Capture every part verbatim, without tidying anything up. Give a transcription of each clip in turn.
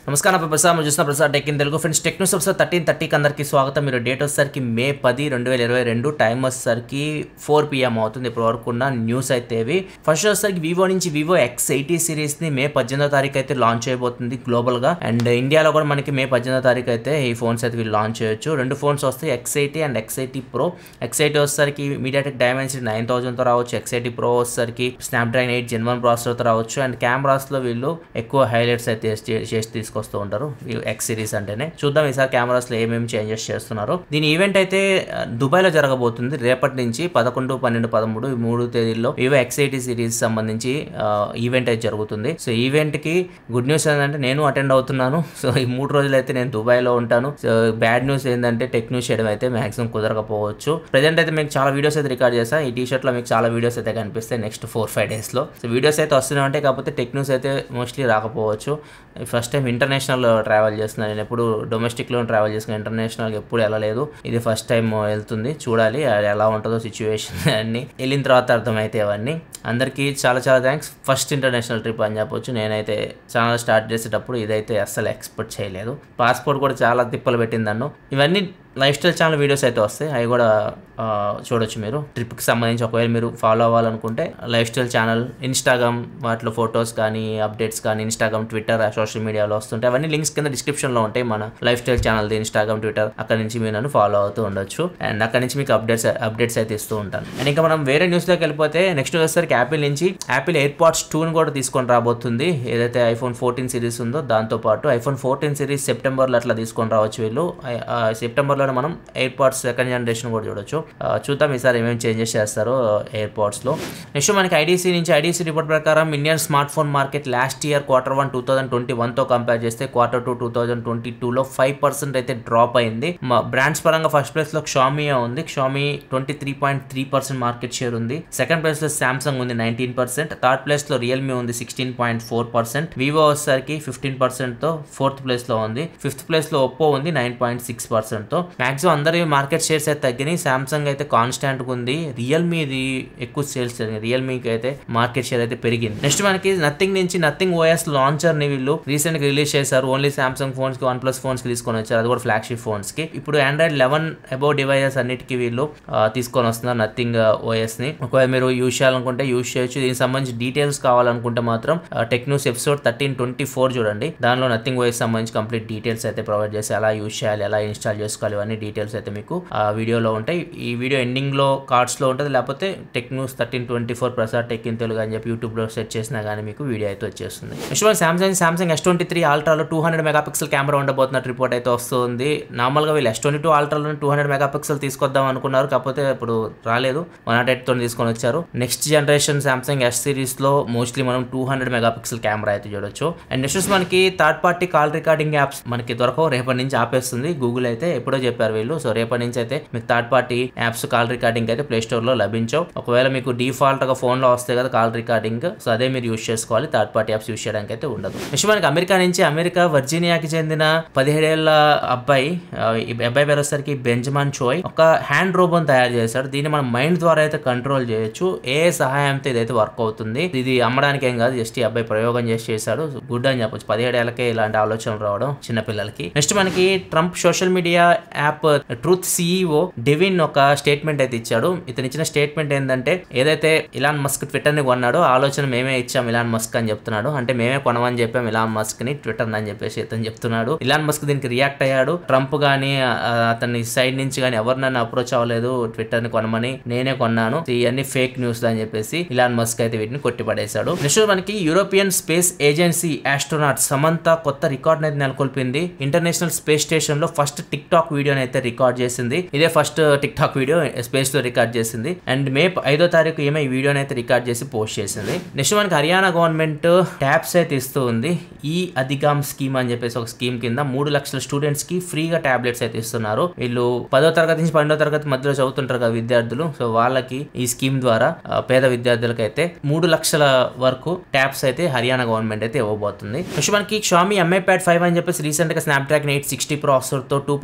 నమస్కారం ప్రసాద్ మీరు చూస్తున్న Prasad tech in Telugu friends tech news episode thirteen థర్టీకి అందరికీ స్వాగతం. మీరు డేట్ వచ్చేసరికి మే పది రెండు వేల ఇరవై రెండు టైం వచ్చేసరికి ఫోర్ పిఎం అవుతుంది. ఇప్పుడు వరకు ఉన్న న్యూస్ అయితే ఇవి. ఫస్ట్ వచ్చేసరికి వివో నుంచి వివో ఎక్స్ ఎయిటీ సిరీస్ని మే పద్దెనిమిదో తారీఖు అయితే లాంచ్ అయిపోతుంది గ్లోబల్గా. అండ్ ఇండియాలో కూడా మనకి మే పద్దెనిమిదో తారీఖు అయితే ఈ ఫోన్స్ అయితే వీళ్ళు లాంచ్ చేయొచ్చు. రెండు ఫోన్స్ వస్తాయి, X eighty and X eighty pro. X eighty వచ్చేసరికి మీడియాటెక్ డైమెన్సిటీ నైన్ థౌసండ్తో రావచ్చు. ఎక్స్ ఎయిటీ ప్రో వచ్చేసరికి స్నాప్డ్రాగన్ ఎయిట్ జెన్ వన్ ప్రాసెసర్తో రావచ్చు. అండ్ కెమెరాస్లో వీళ్ళు ఎక్కువ హైలైట్స్ అయితే చేసి తీసుకొస్తూ ఉంటారు ఎక్స్ సిరీస్ అంటేనే. చూద్దాం ఈసారి కెమెరాస్ లో ఏమేమి చేంజెస్ చేస్తున్నారు. దీని ఈవెంట్ అయితే దుబాయ్ లో జరగబోతుంది రేపటి నుంచి పదకొండు పన్నెండు పదమూడు ఈ మూడు తేదీల్లో వివో ఎక్స్ ఎయిటీ సిరీస్ సంబంధించి ఈవెంట్ అయితే జరుగుతుంది. సో ఈవెంట్ కి గుడ్ న్యూస్ ఏంటంటే నేను అటెండ్ అవుతున్నాను. సో ఈ మూడు రోజులు అయితే నేను దుబాయ్ లో ఉంటాను. సో బ్యాడ్ న్యూస్ ఏంటంటే టెక్ న్యూస్ చేయడం అయితే మాక్సిమం కుదరకపోవచ్చు. ప్రెజెంట్ అయితే మీకు చాలా వీడియోస్ అయితే రికార్డ్ చేస్తాను. ఈ టీ షర్ట్ లో మీకు చాలా వీడియోస్ అయితే కనిపిస్తాయి నెక్స్ట్ ఫోర్ ఫైవ్ డేస్ లో. సో వీడియోస్ అయితే వస్తూనే ఉంటాయి, కాకపోతే టెక్ న్యూస్ అయితే మోస్ట్లీ రాకపోవచ్చు. ఫస్ట్ టైం ఇంటర్నేషనల్ ట్రావెల్ చేస్తున్నాను. నేను ఎప్పుడు డొమెస్టిక్లో ట్రావెల్ చేస్తున్నాను, ఇంటర్నేషనల్గా ఎప్పుడు వెళ్ళలేదు. ఇది ఫస్ట్ టైం వెళ్తుంది. చూడాలి అది ఎలా ఉంటుందో సిచ్యువేషన్ అన్ని వెళ్ళిన తర్వాత అర్థమైతే అవన్నీ. అందరికీ చాలా చాలా థ్యాంక్స్. ఫస్ట్ ఇంటర్నేషనల్ ట్రిప్ అని చెప్పొచ్చు. నేనైతే ఛానల్ స్టార్ట్ చేసేటప్పుడు ఇదైతే అస్సలు ఎక్స్పెక్ట్ చేయలేదు. పాస్పోర్ట్ కూడా చాలా తిప్పలు పెట్టింది నన్ను. ఇవన్నీ లైఫ్ స్టైల్ ఛానల్ వీడియోస్ అయితే వస్తాయి, అవి కూడా చూడొచ్చు మీరు. ట్రిప్కి సంబంధించి ఒకవేళ మీరు ఫాలో అవ్వాలనుకుంటే లైఫ్ స్టైల్ ఛానల్ ఇన్స్టాగ్రామ్ వాటిలో ఫొటోస్ కానీ అప్డేట్స్ కానీ ఇన్స్టాగ్రామ్ ట్విట్టర్ సోషల్ మీడియాలో వస్తుంటాయి. అవన్నీ లింక్స్ కింద డిస్క్రిప్షన్లో ఉంటాయి. మన లైఫ్ స్టైల్ ఛానల్ది ఇన్స్టాగ్రామ్ ట్విట్టర్, అక్కడ నుంచి మీరు నన్ను ఫాలో అవుతూ ఉండొచ్చు. అండ్ అక్కడ నుంచి మీకు అప్డేట్స్ అప్డేట్స్ అయితే ఇస్తూ ఉంటాను. అండ్ ఇంకా మనం వేరే న్యూస్లోకి వెళ్ళిపోతే నెక్స్ట్ వచ్చేసరికి యాపిల్ నుంచి యాపిల్ ఎయిర్పాడ్స్ టూని కూడా తీసుకొని రాబోతుంది. ఏదైతే ఐఫోన్ ఫోర్టీన్ సిరీస్ ఉందో దాంతో పాటు ఐఫోన్ ఫోర్టీన్ సిరీస్ సెప్టెంబర్లో అట్లా తీసుకొని రావచ్చు వీళ్ళు. సెప్టెంబర్లో మనం ఎయిర్పాడ్స్ సెకండ్ జనరేషన్ కూడా చూడొచ్చు. చూద్దాం ఈసారి ఏమేమి చేంజెస్ చేస్తారో ఎయిర్పాడ్స్ లో. నెక్స్ట్ మనకి ఐడీసీ నుంచి ఐడీసీ రిపోర్ట్ ప్రకారం Indian smartphone market last year quarter one two thousand twenty one తో కంపేర్ చేస్తే quarter two two thousand twenty two లో ఫైవ్ పర్సెంట్ అయితే డ్రాప్ అయింది. బ్రాండ్స్ పరంగా ఫస్ట్ ప్లేస్ లో షామీ ఉంది. Xiaomi twenty three point three percent market share ఉంది. Second place లో సామ్సంగ్ ఉంది నైన్టీన్ పర్సెంట్. థర్డ్ ప్లేస్ లో రియల్మీ ఉంది sixteen point four percent. Vivo వచ్చేసరికి ఫిఫ్టీన్ పర్సెంట్ తో ఫోర్త్ ప్లేస్ లో ఉంది. ఫిఫ్త్ ప్లేస్ లో ఒప్పో ఉంది నైన్ పాయింట్ సిక్స్ పర్సెంట్ తో. మాక్సిమం అందరి మార్కెట్ షేర్స్ అయితే తగ్గినాయి. సామ్సంగ్ అయితే కాన్స్టాంట్ గా ఉంది. రియల్మీ ఇది ఎక్కువ సేల్స్ జరిగింది. రియల్మీకి అయితే మార్కెట్ షేర్ అయితే పెరిగింది. నెక్స్ట్ మనకి నథింగ్ నుంచి నథింగ్ ఓఎస్ లాంచర్ ని వీళ్ళు రీసెంట్ గా రిలీజ్ చేశారు. ఓన్లీ సామ్సంగ్ ఫోన్స్ కి వన్ ప్లస్ ఫోన్స్ కి తీసుకొని వచ్చారు, అది కూడా ఫ్లాగ్షిప్ ఫోన్స్ కి. ఇప్పుడు ఆండ్రాయిడ్ లెవెన్ అబౌవ్ డివైజెస్ అన్నిటికీ వీళ్ళు తీసుకొని వస్తున్నారు నథింగ్ ఓఎస్ ని. ఒకవేళ మీరు యూజ్ చేయాలనుకుంటే యూజ్ చేయొచ్చు. దీనికి సంబంధించి డీటెయిల్స్ కావాలనుకుంటే మాత్రం tech news episode thirteen twenty four చూడండి. దానిలో నథింగ్ ఓఎస్ సంబంధించి కంప్లీట్ డీటెయిల్స్ అయితే ప్రొవైడ్ చేసి ఎలా యూజ్ చేయాలి, ఎలా ఇన్స్టాల్ చేసుకోవాలి, ఇవన్నీ డీటెయిల్స్ అయితే మీకు ఆ వీడియోలో ఉంటాయి. ఈ వీడియో ఎండింగ్ లో కార్డ్స్ లో ఉంటుంది, లేకపోతే tech news thirteen twenty four Prasad tech in Telugu అని చెప్పి యూట్యూబ్ లో సెర్చ్ చేసినా కానీ మీకు వీడియో అయితే వచ్చేస్తుంది. Next Samsung Samsung S twenty three అల్ట్రాలో two hundred mega pixel camera ఉండబోతున్నట్టు రిపోర్ట్ అయితే వస్తుంది. నార్మల్ గా వీళ్ళు ఎస్ ట్వంటీ టూ అల్ట్రాలో టూ హండ్రెడ్ మెగా పిక్సెల్ తీసుకొద్దాం అనుకున్నారు, కాకపోతే ఇప్పుడు రాలేదు. వన్ నాట్ ఎయిట్ తో తీసుకొని వచ్చారు. Next generation Samsung S series లో మోస్ట్లీ మనం two hundred mega pixel camera అయితే చూడొచ్చు. అండ్ నెక్స్ట్ మనకి third party call recording apps మనకి దొరకవు, రేపటి నుంచి ఆపేస్తుంది గూగుల్ అయితే. ఎప్పుడో చెప్పారు వీళ్ళు. సో రేపటి నుంచి అయితే మీకు third party apps call recording అయితే ప్లే స్టోర్ లో లభించవు. ఒకవేళ మీకు డిఫాల్ట్ గా ఫోన్ లో వస్తాయి కదా కాల్ రికార్డింగ్, సో అదే మీరు యూజ్ చేసుకోవాలి. థర్డ్ పార్టీ యాప్స్ యూజ్ చేయడానికి అయితే ఉండదు. నెక్స్ట్ మనకి అమెరికా నుంచి అమెరికా వర్జీనియాకి చెందిన పదిహేడేళ్ల అబ్బాయి, ఈ అబ్బాయి పేరు వచ్చేసరికి బెంజమిన్ చోయ్, ఒక హ్యాండ్ రోబోని తయారు చేశాడు. దీన్ని మనం మైండ్ ద్వారా అయితే కంట్రోల్ చేయొచ్చు. ఏ సహాయంతో ఇదైతే వర్క్ అవుతుంది. ఇది అమ్మడానికి ఏం కాదు, జస్ట్ ఈ అబ్బాయి ప్రయోగం చేసి చేశాడు. గుడ్ అని చెప్పొచ్చు. పదిహేడేళ్లకే ఇలాంటి ఆలోచనలు రావడం చిన్నపిల్లలకి. నెక్స్ట్ మనకి Trump social media app Truth CEO Devin ఒక స్టేట్మెంట్ అయితే ఇచ్చాడు. ఇతను ఇచ్చిన స్టేట్మెంట్ ఏంటంటే, ఏదైతే ఇలాన్ మస్క్ ట్విట్టర్ ని కొన్నాడో ఆలోచన మేమే ఇచ్చాం ఇలాన్ మస్క్ అని చెప్తున్నాడు. అంటే మేమే కొనమని చెప్పాం ఇలాన్ మస్క్ ని ట్విట్టర్ అని చెప్పేసి ఇతను చెప్తున్నాడు. ఇలాన్ మస్క్ దీనికి రియాక్ట్ అయ్యాడు. ట్రంప్ గానీ అతని సైడ్ నుంచి కానీ ఎవరు నన్ను అప్రోచ్ అవ్వలేదు ట్విట్టర్ ని కొనమని, నేనే కొన్నాను, ఇవన్నీ ఫేక్ న్యూస్ అని చెప్పేసి ఇలాన్ మస్క్ అయితే వీటిని కొట్టిపడేశాడు. నెక్స్ట్ మనకి European space agency astronaut Samantha కొత్త రికార్డ్ అయితే నెలకొల్పింది. ఇంటర్నేషనల్ స్పేస్ స్టేషన్ లో ఫస్ట్ టిక్ టాక్ వీడియోని అయితే రికార్డ్ చేసింది. ఇదే first TikTok video space లో రికార్డ్ చేసింది. అండ్ మే ఐదో తారీఖు ఏమో ఈ వీడియోని అయితే రికార్డ్ చేసి పోస్ట్ చేసింది. నెక్స్ట్ మనకి హర్యానా గవర్నమెంట్ ట్యాబ్స్ అయితే ఇస్తూ ఉంది. ఈ అధిగామ్ స్కీమ్ అని చెప్పేసి ఒక స్కీమ్ కింద మూడు లక్షల స్టూడెంట్స్ కి ఫ్రీగా టాబ్లెట్స్ అయితే ఇస్తున్నారు. వీళ్ళు పదో తరగతి నుంచి పన్నెండో తరగతి మధ్యలో చదువుతుంటారు కదా విద్యార్థులు, సో వాళ్ళకి ఈ స్కీమ్ ద్వారా పేద విద్యార్థులకు అయితే మూడు లక్షల వరకు ట్యాబ్స్ అయితే హర్యానా గవర్నమెంట్ అయితే ఇవ్వబోతుంది. నెక్స్ట్ మనకి షామీ ఎంఐ ప్యాడ్ ఫైవ్ అని చెప్పేసి రీసెంట్ గా స్నాప్డ్రాగన్ ఎయిట్ సిక్స్టీ ప్రాసెసర్ తో two point five K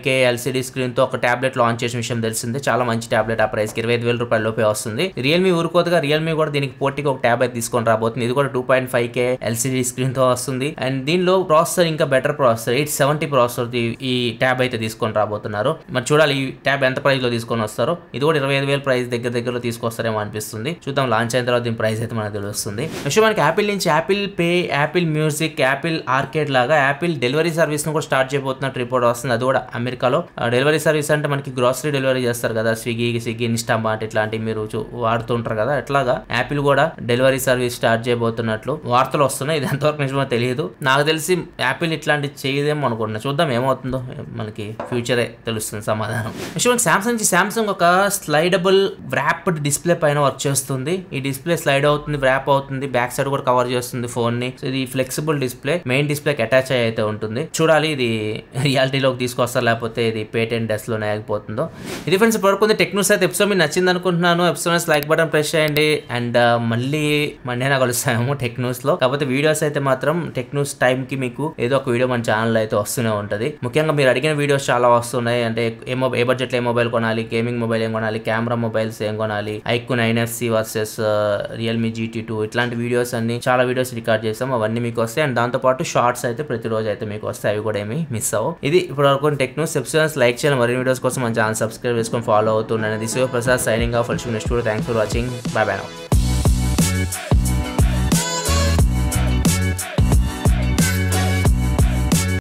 K LCD screen తో ఒక టాబ్లెట్ లాంచ్ చేసిన విషయం తెలిసిందే. చాలా మంచి టాబ్లెట్, ఆ ప్రైస్ కి ఇరవై ఐదు వేల రూపాయల లోపే వస్తుంది. రియల్మీ ఊరుకోతగా రియల్మీ కూడా దీనికి పోటీకి ఒక ట్యాబ్ అయితే తీసుకొని రాబోతుంది. ఇది కూడా two point five K LCD screen తో వస్తుంది. అండ్ దీనిలో ప్రాసెసర్ ఇంకా better processor eight seventy processor ఈ ట్యాబ్ అయితే తీసుకొని రాబోతున్నారు. మరి చూడాలి ఈ ట్యాబ్ ఎంత ప్రైస్ లో తీసుకొని వస్తారో. ఇది కూడా ఇరవై ఐదు వేల ప్రైస్ దగ్గర దగ్గరలో తీసుకొస్తారేమో అనిపిస్తుంది. చూద్దాం లాంచ్ అయిన తర్వాత దీని ప్రైస్ అయితే మనకు తెలుస్తుంది. నెక్స్ట్ మనకి యాపిల్ నుంచి Apple Pay, Apple Music, Apple Arcade లాగా యాపిల్ డెలివరీ సర్వీస్ ను కూడా స్టార్ట్ చేయబోతున్నట్టు రిపోర్ట్ వస్తుంది. అది కూడా అమెరికాలో. డెలివరీ సర్వీస్ అంటే మనకి గ్రాసరీ డెలివరీ చేస్తారు కదా, స్విగ్గీ స్విగ్గీ ఇన్స్టామార్ట్ ఇట్లాంటివి మీరు వాడుతుంటారు కదా, ఎట్లాగా యాపిల్ కూడా డెలివరీ సర్వీస్ స్టార్ట్ చేయబోతున్నట్లు వార్తలు వస్తున్నాయి. ఇది ఎంతవరకు నిజమో తెలియదు. నాకు తెలిసి యాపిల్ ఇట్లాంటి చేయదేమో అనుకుంటున్నా. చూద్దాం ఏమవుతుందో, మనకి ఫ్యూచరే తెలుస్తుంది సమాధానం. నెక్స్ట్ మనకి సామ్సంగ్ నుంచి సామ్సంగ్ ఒక స్లైడబుల్ వ్రాప్డ్ డిస్ప్లే పైన వర్క్ చేస్తుంది. ఈ డిస్ప్లే స్లైడ్ అవుతుంది, వ్రాప్ అవుతుంది, బ్యాక్ సైడ్ కూడా కవర్ చేస్తుంది ఫోన్ ని. ఇది ఫ్లెక్సిబుల్ డిస్ప్లే, మెయిన్ డిస్ప్లే కి అటాచ్ అయ్యి అయితే ఉంటుంది. చూడాలి ఇది రియాలిటీలోకి తీసుకొస్తారు లేకపోతే ఇది పేటెంట్ డెస్ లోనే ఆగిపోతుందో. ఇది ఫ్రెండ్స్ ఇప్పటివరకు టెక్ న్యూస్ అయితే ఎపిసోడ్ మీకు నచ్చింది అనుకుంటున్నాను. ఎపిసోడ్ లైక్ బటన్ ప్రెస్ చేయండి. అండ్ మళ్ళీ మండేనా కలుస్తాము టెక్ న్యూస్ లో. కాకపోతే వీడియోస్ అయితే మాత్రం టెక్ న్యూస్ టైం కి మీకు ఏదో ఒక వీడియో మన ఛానల్ అయితే వస్తూనే ఉంటది. ముఖ్యంగా మీరు అడిగిన వీడియోస్ చాలా వస్తున్నాయి. అంటే ఏ ఏ బడ్జెట్ లో ఏ మొబైల్ కొనాలి, గేమింగ్ మొబైల్ ఏం కొనాలి, కెమెరా మొబైల్స్ ఏం కొనాలి, iQOO nine F C versus Realme GT two ఇట్లాంటి వీడియోస్ అన్ని చాలా వీడియోస్ రికార్డ్ చేస్తాం. అవన్నీ మీకు వస్తాయి. అండ్ దాంతో పాటు షార్ట్స్ అయితే ప్రతిరోజు అయితే మీకు వస్తాయి. అవి కూడా ఏమి మిస్ అవ్వవు. ఇది ఇప్పుడు వరకు టెక్ న్యూస్ ఎపిసోడ్స్ లైక్ చేయాలి. మరిన్ని వీడియోస్ కోసం మన ఛానల్ సబ్స్క్రైబ్ చేసుకొని ఫాలో అవుతున్నాను. This is Prasad signing off. Next video. Thanks for watching. Bye bye now.